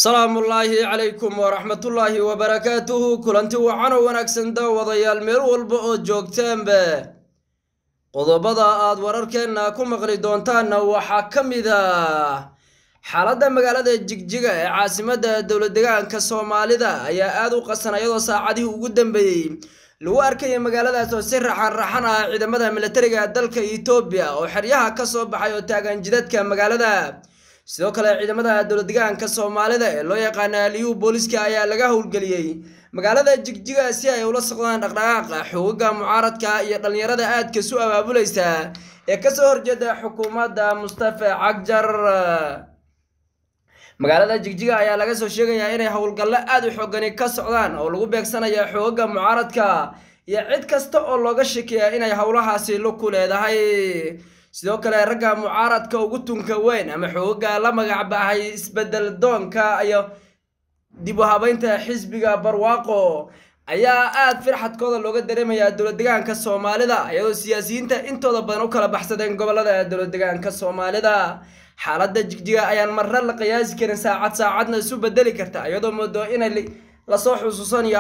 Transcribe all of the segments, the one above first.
السلام الله عليكم ورحمة الله وبركاته كلنتي وعنا ونكسن داوديال ميل والبا oo joogteen be qodobada aad wararkeena ku maqli doontaan waxa kamid ah xaaladda magaalada Jigjiga ee caasimadda dawlad deegaanka Soomaalida ayaa aad u qasanayado saacadii ugu dambeeyay lagu arkay magaaladaas oo si raxan ah ciidamada militariga dalka Itoobiya oo xeryaha ka soo baxay oo taagan jidadka magaalada sidoo kale ciidamada dawlad deegaanka Soomaalida ee loo yaqaan Liyu booliska ayaa laga howlgeliyay magaalada Jigjiga si ay ula socdaan dhaqdhaqaaqa xoogga mucaaradka iyo dhalinyarada aadka soo abaabulaysa ee ka soo horjeeda xukuumadda Mustafa Cagjar magaalada Jigjiga ayaa laga soo sheegayaa inay howlgallo aad u xooggan ka socdaan oo lagu beegsanayo xoogga mucaaradka iyo cid kasta oo looga shakiyo inay howlahaasi lug ku leedahay sidoo kale ragga mucaaradka ugu tunka weyn ama xoogga la magac baxay isbedel doonka iyo dib u habaynta xisbiga barwaaqo ayaa aad farxadkooda looga dareemayaa dawlad deegaanka Soomaalida iyadoo siyaasiyiinta intooda badan u kala baxsadeen gobolada dawlad deegaanka Soomaalida xaaladda Jigjiga ayaan marna la qiyaasi karin saacadna isu bedeli karta iyadoo moodo inay la soo xusuusanayo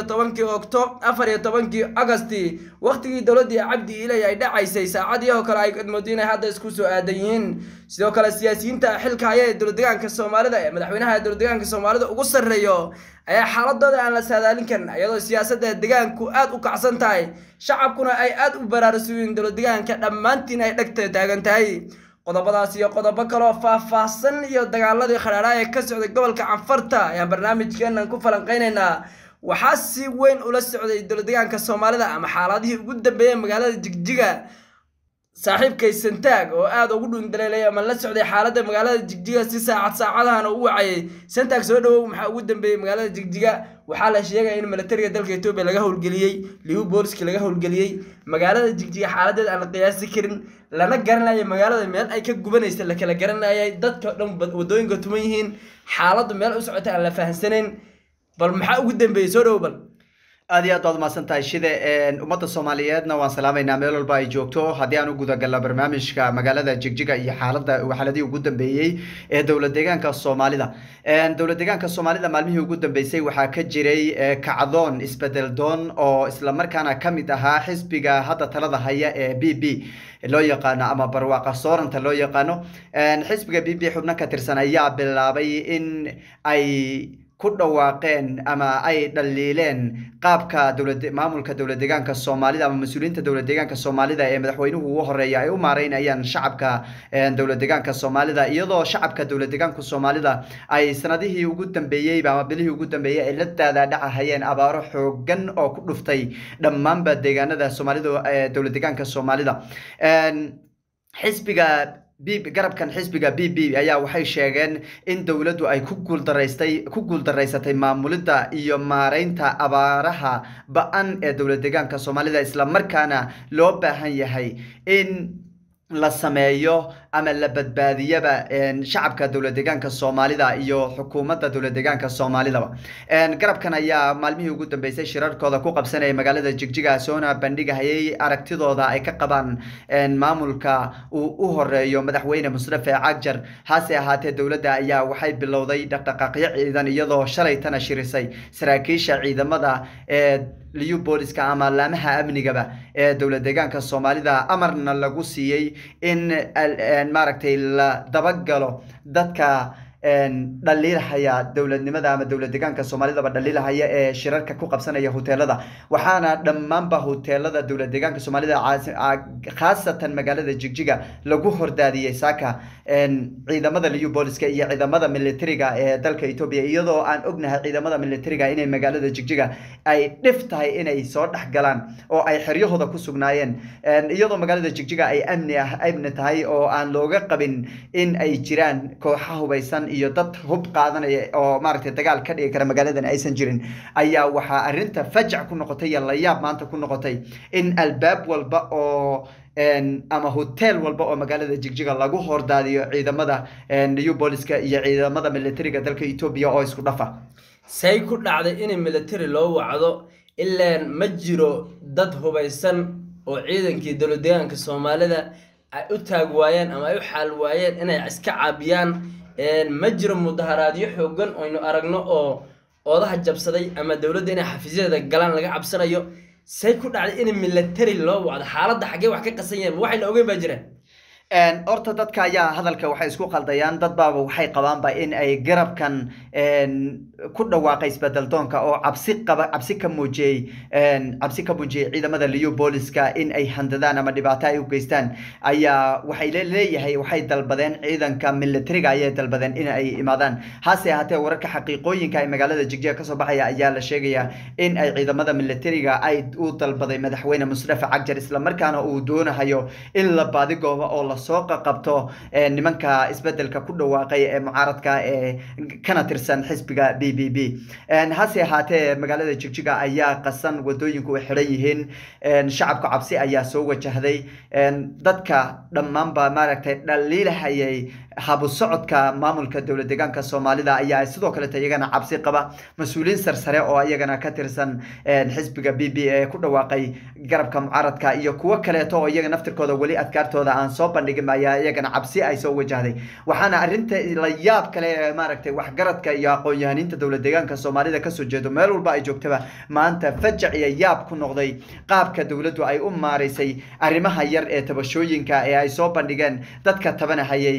14 Agasti waqtigii dawladda Cabdi Ilay ay dhacaysay saacadii oo kale ay moodo hadda isku soo aadayiin sidoo kale siyaasiyiinta xilka haya ee dawlad deegaanka Soomaalida ee madaxweynaha dawlad deegaanka Soomaalida ugu sareeyo ayaa xaaladooda aan la saadaalin karin iyadoo siyaasadda deegaanku aad u kacsan tahay shacabkuna ay aad u baraarsuyin dawlad deegaanka dhamaantiin ay dhagta taagan tahay qodobadaas iyo qodobo kale oo faahfaahsan iyo dagaaladii kharaaraha ee ka socday gobolka Canfarta ayaa barnaamijkeenan ku falanqeynaynaa waxaa si weyn ula socday dawlad deegaanka Soomaalida ama xaaladihii ugu dambeeyay magaalada Jigjiga saaxiibkay Santaag oo aad ugu dhundaleelay ama la socday xaaladda magaalada Jigjiga si saacadahan uu wacay Santaag soo dhawow maxaa ugu dambeeyay magaalada Jigjiga waxaa la sheegay in militariga dalka Itoobiya laga howlgeliyay Liyu booliska laga howlgeliyay magaalada Jigjiga xaaladeeda aan la qiyaasi karin lana garanayo magaalada meel ay ka gubanaysa la kala garanayo dadka dhan wadooyinka tuman yihiin xaaladdu meel u socota aan la fahansaneyn bal maxaa ugu dambeeyay soo dhawow bal aad iyo aad baad mahadsantahay shida ummadda Soomaaliyeedna waan salaamaynaa meel walba ay joogto haddii aan u guda galno barnaamijka magaalada Jigjiga iyo xaaladii ugu dambeeyay ee dawlad deegaanka Soomaalida dawlad deegaanka Soomaalida maalmihii ugu dambeysay waxaa ka jiray kacdoon isbedel doon oo isla markaana kamid ahaa xisbiga hadda talada haya ee BB loo yaqaano ama barwaaqa sooranta loo yaqaano xisbiga BB xubno ka tirsan ayaa bilaabay in ay ku dhawaaqeen ama ay dhaliileen qaabka maamulka dawlad deegaanka Soomaalida ama mas'uuliyiinta dawlad deegaanka Soomaalida ee madaxweynuhu ugu horeeyay ay u maareynayaan shacabka dawlad deegaanka Soomaalida iyadoo shacabka dawlad deegaanka Soomaalida ay sanadihii ugu dambeeyay ama bilihii ugu dambeeyay ay la daadacayeen abaaro xooggan oo ku dhuftay dhammaanba deegaanada Soomaalida ee dawlad deegaanka Soomaalida xisbiga garabkan xisbiga BB ayaa waxay sheegeen in dawladdu ay ku guuldareysatay maamulidda iyo maareynta abaaraha ba'an ee dawlad deegaanka Soomaalida isla markaana loo baahan yahay in la sameeyo ama la badbaadiyaba shacabka dawlad deegaanka Soomaalida iyo xukuumadda dawlad deegaanka Soomaalida garabkan ayaa maalmihii ugu dambeysay shirarkooda ku qabsanay magaalada Jigjiga soona bandhigayay aragtidooda ay ka qabaan maamulka uu u horeeyo madaxweyne Mustafa Cagjar hase ahaatee dawladda ayaa waxay bilowday dhaqdhaqaaqyo ciidan iyadoo shalay tan shirisay saraakiisha ciidamada ee Liyu booliska ama laamaha amnigaba ee dawlad deegaanka Soomaalida amarna lagu siiyay in maaragtay la dabagalo dadka dhaliilahaya dawladnimada ama dawlad deegaanka Soomaalida dhaliilahaya ee shirarka ku qabsanaya hoteelada waxaana dhammaanba hoteelada dawlad deegaanka Soomaalida khaasatan magaalada Jigjiga lagu hordaadiyay saaka ciidamada Liyu booliska iyo ciidamada militariga ee dalka Itoobiya iyadoo aan ognahay ciidamada militariga inay magaalada Jigjiga ay dhiftahay inay soo dhaxgalaan oo ay xeryahooda ku sugnaayeen iyadoo magaalada Jigjiga ay amni tahay oo aan looga qabin in ay jiraan kooxo hubeysan iyo dad hub qaadanaya oo maaragtay dagaal ka dhigi kara magaaladan aysan jirin ayaa waxa arinta fajac ku noqotay la yaab maanta ku noqotay in albaab walba oo ama hotel walba oo magaalada Jigjiga lagu hordaadiyo ciidamada Liyu booliska iyo ciidamada militariga dalka Itoobiya oo isku dhafa say ku dhacday in military loo wacdo ilaa ma jiro dad hubeysan oo ciidankii dawlad deegaanka Soomaalida ay u taag waayeen ama ay u xal waayeen inay iska caabiyaan ma jiro mudaharaadyo xoogan oo aynu aragno oo oodaha jabsaday ama dowladda inay xafiisyadeeda galaan laga cabsanayo say ku dhacday in military loo wacdo xaaladda xaggee wax ka qasan yahay waxayna ogeyn baa jiraan horta dadka ayaa hadalka waxay isku qaldayaan dad baaba waxay qabaanba in ay garabkan ku dhawaaqay isbedel doonka oo cabsi ka muujiyey ciidamada liyu booliska in ay handadaan ama dhibaato ay u geystaan ayaa waxay leeyahay waxay dalbadeen ciidanka militariga ayay dalbadeen in ay imaadaan hase ahaatee wararka xaqiiqooyinka ee magaalada Jigjiga kasoo baxaya ayaa la sheegayaa in ay ciidamada militariga ay u dalbaday madaxweyne Mustafa Cagjar isla markaana uu doonayo in la baadi goobo oo la soo qabto nimanka isbedelka ku dhawaaqay ee mucaaradka ee kana tirsan xisbiga BBB hase ahaatee magaalada Jigjiga ayaa qasan wadooyinku way xiran yihiin shacabka cabsi ayaa soo wajahday dadka dhammaanba maaragtay dhaliilahayay habu socodka maamulka dowlad deegaanka Soomaalida ayaa sidoo kale iyagana cabsi qaba mas'uuliin sarsare oo iyagana ka tirsan xisbiga BBB ee ku dhawaaqay garabka mucaaradka iyo kuwa kale oo iyaga naftirkooda wali adkaartooda aan soo bandhigin ayaa iyagana cabsi ay soo wajahday waxaana arinta la yaab kale maaragtay wax garadka iyo aqoon-yahaninta dowlad deegaanka Soomaalida ka soo jeedo meel walba ay joogtaba maanta fajac iyo yaab ku noqday qaabka dowladdu ay u maareysay arrimaha yar ee tabashooyinka ee ay soo bandhigeen dadka tabanahayay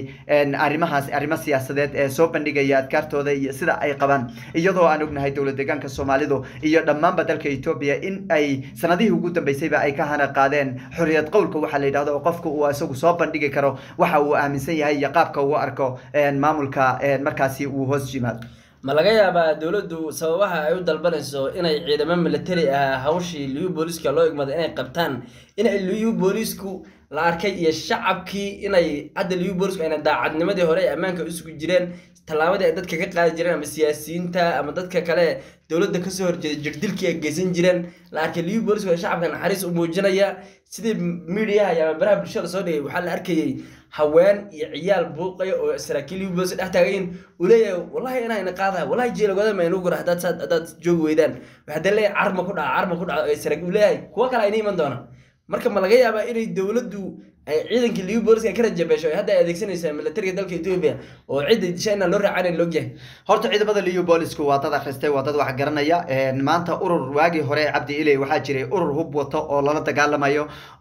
arrimo siyaasadeed ee soo bandhigaya adkaartooda iyo sida ay qabaan iyadoo aan ognahay dowlad deegaanka Soomaalidu iyo dhammaanba dalka Itoobiya in ay sanadihii ugu dambeysayba ay ka hana qaadeen xorriyad qowlka waxa la yiraahdo qofku uu isagu soo bandhigi karo waxa uu aaminsan yahay iyo qaabka uu arko maamulka markaasi uu hoos yimaado ma laga yaabaa dowladdu sababaha ay u dalbanayso inay ciidamo military ah hawshii liyu booliska loo igmado inay qabtaan inay liyu boolisku la arkay iyo shacabkii inay hadda liyu boolisku ayna daacadnimadii hore ee ammaanka isugu jireen tallaabadii ay dadka ka qaadi jireen ama siyaasiyiinta ama dadka kale dowladda ka soo horjeeda jirdilkii ay geysan jireen la arkay liyu boolisku ee shacabka naxariis u muujinaya sidii media ama baraha bulshada soo dhigay waxaa la arkayay haween iyo ciyaal buuqaya oo saraakiil liyu boolis dhex taagayn uu leeyahay wallahi inayna qaadahay wallahi jeelagooda ma inuu gura haddaad joogi weydaan waxaa leeyahay carma ku dhaca saraakiil leeyahay kuwa kale ayna iman doona marka ma laga yaabaa inay dowladdu ay ciidanka liyu booliska ka rajabeesho ay hadda adeegsanaysaa militariga dalka Itoobiya oo cid shayna loo raacay loo yahay horta ciidamada liyu boolisku waa dad akhristay waa dad wax garanaya maanta urur waagi hore Cabdi Ilay waxa jiray urur hub wato oo lala dagaalamayo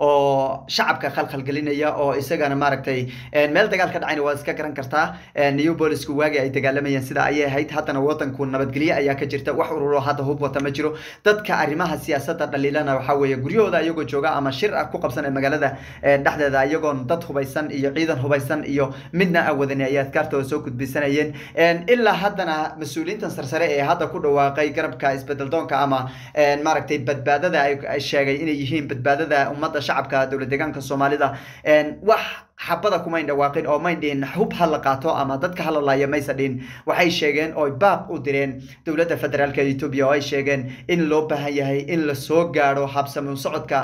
oo shacabka khalkhal gelinaya oo isagana maaragtay meel dagaal ka dhacayna waa iska garan kartaa liyu boolisku waagi ay dagaalamayeen sida ay ahayd haddana wadanku nabadgelyo ayaa ka jirta wax urur oo hadda hub wata ma jiro dadka arrimaha siyaasadda dhaliilana waxa weeye guryahooda ayagoo jooga ama shir ku qabsan magaalada dhexdeeda ayagoon dad hubaysan iyo ciidan hubaysan iyo midna awadan ay adkaartooda soo gudbisanayeen ilaa haddana mas'uuliyiintan sarsare ee hadda ku dhawaaqay garabka isbedel doonka ama maaragtay badbaadada ay sheegay inay yihiin badbaadada ummadda shacabka dowlad deegaanka Soomaalida wax xabada kuma dhawaaqin oo may dhihin hub hal qaato ama dadka hal laaya maysa dhihin waxay sheegeen oo baaq u direen dowladda federaalka Itoobiya oo ay sheegeen in loo baahan yahay in la soo gaaro habsami socodka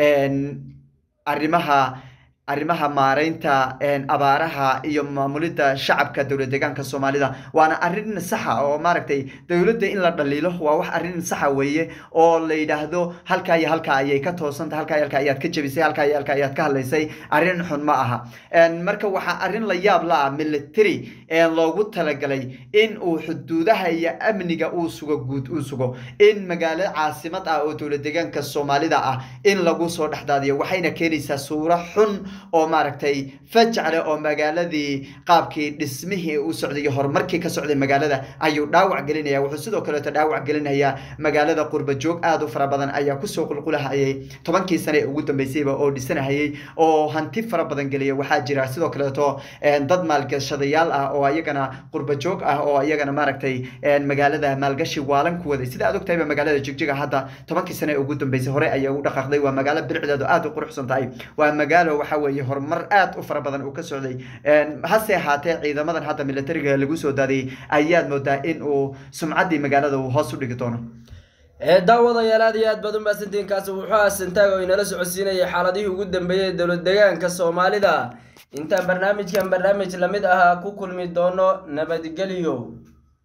arrimaha maareynta abaaraha iyo maamulida shacabka dowlad deegaanka Soomaalida waana arrin sax ah oo maaragtay dowladda in la dhaliilo waa wax arrin sax ah weeye oo la yiraahdo halka ayay ka toosantay halka ayaad ka jabisay halka ayaad ka hadlaysay arrin xun ma aha marka waxa arrin la yaab la military loogu talagalay in uu xuduudaha iyo amniga uu sugo in magaalo caasimad ah oo dowlad deegaanka Soomaalida ah in lagu soo dhaxdaadiyo waxayna keenaysaa suura xun oo maaragtay fajacale oo magaaladii qaabkii dhismihii uu socday horumarkii ka socday magaalada ayuu dhaawac gelinaya wuxuu sidoo kale dhaawac gelinaya magaalada qurba joog aad u fara badan ayaa ku soo qulqulahayay 10kii sano ee ugu dambeysayba oo dhisanayay oo hanti fara badan geliya waxaa jira sidoo kale dad maalgashadayaal ah oo ayagana qurba joog ah oo ayagana maaragtay magaalada maalgashi waalan ku waday sida aad ogtahay magaalada Jigjiga hadda 10kii sano ee ugu dambeysay hore ayaa u dhaqaaqday waa magaalo bilcdeedu aad u quruxsan tahay waa magaalo waxa weeye horumar aad u fara badan uu ka socday hase ahaatee ciidamadan hadda militariga lagu soo daadiyay ayaad moodaa in uu sumcaddii magaalada uu hoos u dhigi doono daawadayaal aad iyo aad baad u mahadsantihiin kaasi wuxuu aasantaaga oo inala socodsiinayay xaaladihii ugu dambeeyay dowlad deegaanka Soomaalida intaan barnaamij lamid ah ku kulmi doono nabadgelyo